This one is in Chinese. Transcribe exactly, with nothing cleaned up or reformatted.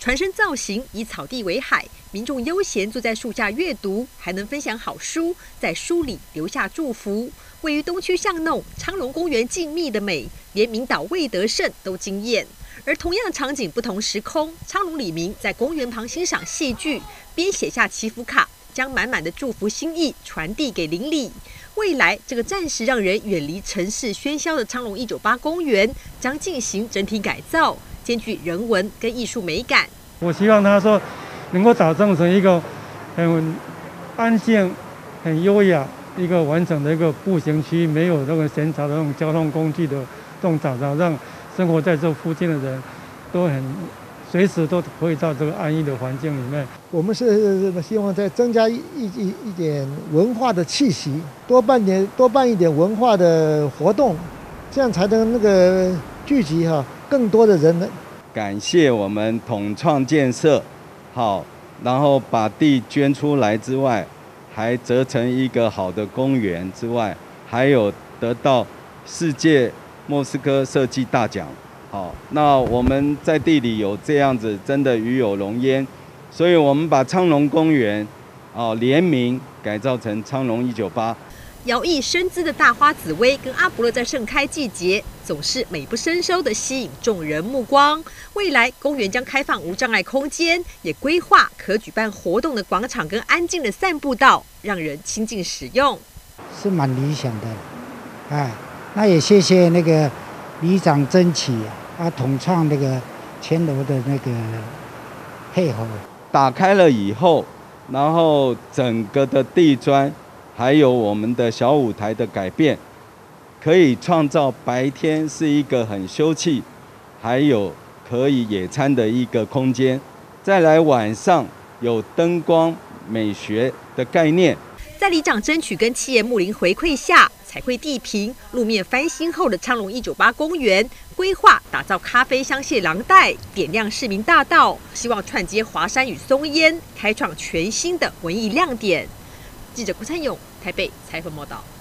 船身造型以草地为海，民众悠闲坐在树下阅读，还能分享好书，在书里留下祝福。位于东区巷弄昌隆公园静谧的美，连名导魏德胜都惊艳。而同样场景不同时空，昌隆里民在公园旁欣赏戏剧，边写下祈福卡，将满满的祝福心意传递给邻里。未来这个暂时让人远离城市喧嚣的昌隆一九八公园，将进行整体改造，兼具人文跟艺术美感。 我希望他说能够打造成一个很安静、很优雅一个完整的一个步行区，没有那个闲杂的那种交通工具的这种打造，让生活在这附近的人都很随时都可以到这个安逸的环境里面。 我们是希望再增加一一一点文化的气息，多办点多办一点文化的活动，这样才能那个聚集哈更多的人。 感谢我们统创建设，好，然后把地捐出来之外，还折成一个好的公园之外，还有得到世界莫斯科设计大奖。好，那我们在地里有这样子，真的与有荣焉，所以我们把昌隆公园哦联名改造成昌隆一九八。 摇曳生姿的大花紫薇跟阿勃勒在盛开季节，总是美不胜收的吸引众人目光。未来公园将开放无障碍空间，也规划可举办活动的广场跟安静的散步道，让人亲近使用。 是蛮理想的，哎，那也谢谢那个里长争取啊，统创那个前楼的那个配合。 打开了以后，然后整个的地砖。还有我们的小舞台的改变，可以创造白天是一个很休憩，还有可以野餐的一个空间。再来晚上有灯光美学的概念。 在里长争取跟企业睦邻回馈下，彩绘地坪、路面翻新后的昌隆一九八公园规划打造咖啡香榭廊带，点亮市民大道，希望串接华山与松烟，开创全新的文艺亮点。记者郭灿勇台北采访报道。